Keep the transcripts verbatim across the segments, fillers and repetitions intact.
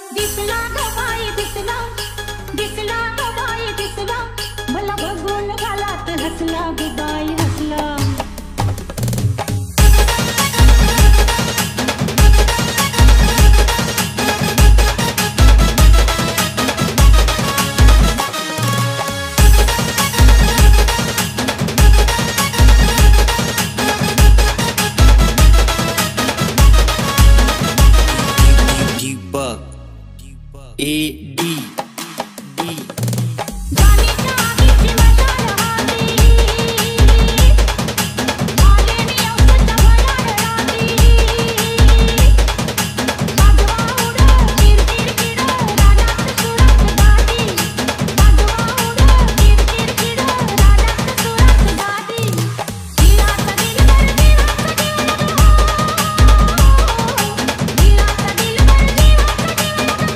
दिसला ग बाई दिसला, दिसला ग बाई दिसला, मला बघून गालात हसला ग बाई हसला. A D D गाणीच्या आगीची मशाल हाती, आलेली औषध भरार राती. वाजवा उड किरकिर किड रानात सुरात गादी, वाजवा उड किरकिर किड रानात सुरात गादी. दिलासा दिलबर जीवाचा जीव लगा, दिलासा दिलबर जीवाचा जीव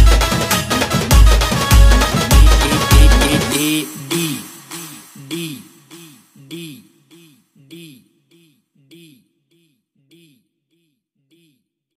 D D D